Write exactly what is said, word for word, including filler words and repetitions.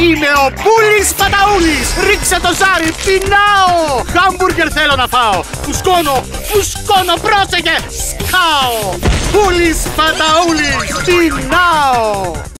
Είμαι ο Πούλης Φαταούλης. Ρίξε το ζάρι, πεινάω. Χάμπουργκερ θέλω να φάω. Φουσκώνω, φουσκώνω, πρόσεχε. Σκάω. Πούλης Φαταούλης, πεινάω.